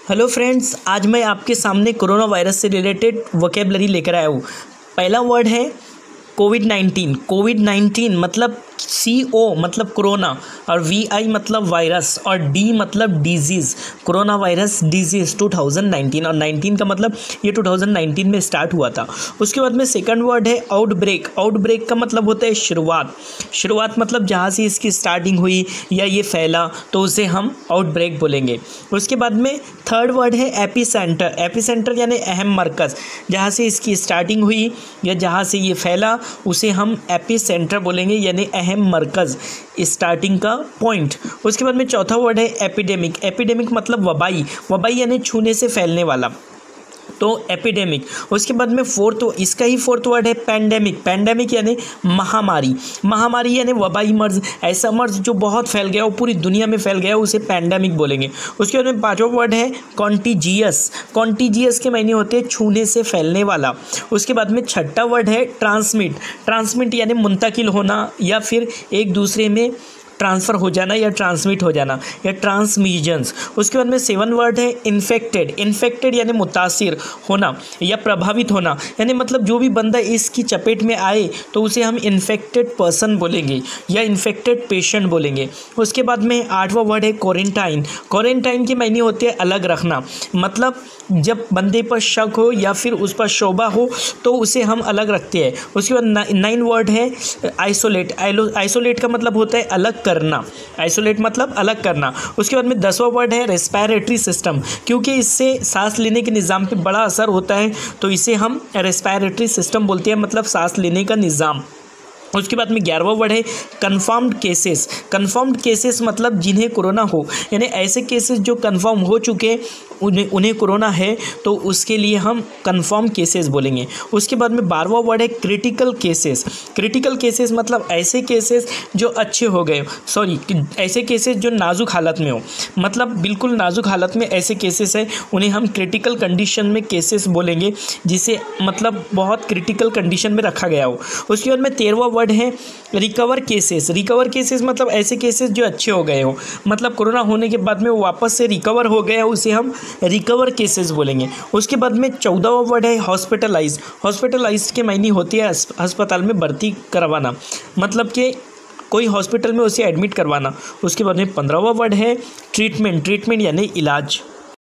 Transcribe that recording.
Hello friends, आज मैं आपके सामने कोरोना वायरस से रिलेटेड वोकेबलरी लेकर आया हूँ। पहला वर्ड है कोविड-19। कोविड-19 मतलब CO मतलब कोरोना और VI मतलब वायरस और D मतलब डिजीज़। कोरोना वायरस डिजीज़ 2019 और 19 का मतलब ये 2019 में स्टार्ट हुआ था। उसके बाद में सेकंड वर्ड है आउटब्रेक। आउटब्रेक का मतलब होता है शुरुआत। शुरुआत मतलब जहाँ से इसकी स्टार्टिंग हुई या ये फैला तो उसे हम आउटब्रेक बोलेंगे। उसके बाद में थर्ड वर्ड है एपिसेंटर। एपिसेंटर यानी अहम मरकज़। जहाँ से इसकी स्टार्टिंग हुई या जहाँ से ये फैला उसे हम एपिसेंटर बोलेंगे, यानी अहम मरकज़, स्टार्टिंग का पॉइंट। उसके बाद में चौथा वर्ड है एपिडेमिक। एपिडेमिक मतलब वबाई। वबाई यानी छूने से फैलने वाला, तो एपिडेमिक। उसके बाद में इसका ही फोर्थ वर्ड है पैंडेमिक। पैंडेमिक यानी महामारी। महामारी यानी वबाई मर्ज, ऐसा मर्ज जो बहुत फैल गया हो, पूरी दुनिया में फैल गया हो, उसे पैंडेमिक बोलेंगे। उसके बाद में पांचवा वर्ड है कॉन्टीजियस। कॉन्टीजियस के मायने होते हैं छूने से फैलने वाला। उसके बाद में छठा वर्ड है ट्रांसमिट। ट्रांसमिट यानी मुंतकिल होना या फिर एक दूसरे में ट्रांसफ़र हो जाना या ट्रांसमिट हो जाना या ट्रांसमिशंस। उसके बाद में सेवन वर्ड है इन्फेक्टेड। इन्फेक्टेड यानी मुतासिर होना या प्रभावित होना, यानी मतलब जो भी बंदा इसकी चपेट में आए तो उसे हम इन्फेक्टेड पर्सन बोलेंगे या इन्फेक्टेड पेशेंट बोलेंगे। उसके बाद में आठवां वर्ड है क्वारंटाइन। क्वारंटाइन के मायने होते हैं अलग रखना, मतलब जब बंदे पर शक हो या फिर उस पर शोबा हो तो उसे हम अलग रखते हैं। उसके बाद नाइन वर्ड है आइसोलेट। आइसोलेट का मतलब होता है अलग करना। आइसोलेट मतलब अलग करना। उसके बाद में 10वां वर्ड है रेस्पिरेटरी सिस्टम। क्योंकि इससे सांस लेने के निज़ाम पे बड़ा असर होता है तो इसे हम रेस्पिरेटरी सिस्टम बोलते हैं, मतलब सांस लेने का निज़ाम। उसके बाद में 11वां वर्ड है कन्फर्म्ड केसेस। कन्फर्म्ड केसेस मतलब जिन्हें कोरोना हो, यानी ऐसे केसेस जो कन्फर्म हो चुके उन्हें कोरोना है तो उसके लिए हम कन्फर्म केसेस बोलेंगे। उसके बाद में 12वां वर्ड है क्रिटिकल केसेस। क्रिटिकल केसेस मतलब ऐसे केसेस जो अच्छे हो गए, ऐसे केसेस जो नाजुक हालत में हो, मतलब बिल्कुल नाजुक हालत में ऐसे केसेस है, उन्हें हम क्रिटिकल कंडीशन में केसेस बोलेंगे, जिसे मतलब बहुत क्रिटिकल कंडीशन में रखा गया हो। उसके बाद में 13वां वर्ड है रिकवर केसेस। रिकवर केसेस मतलब ऐसे केसेस जो अच्छे हो गए हो, मतलब कोरोना होने के बाद में वो वापस से रिकवर हो गया, उसे हम रिकवर केसेस बोलेंगे। उसके बाद में 14वां वर्ड है हॉस्पिटलाइज। हॉस्पिटलाइज के मायने होती है अस्पताल में भर्ती करवाना, मतलब कि कोई हॉस्पिटल में उसे एडमिट करवाना। उसके बाद में 15वां वर्ड है ट्रीटमेंट। ट्रीटमेंट यानी इलाज।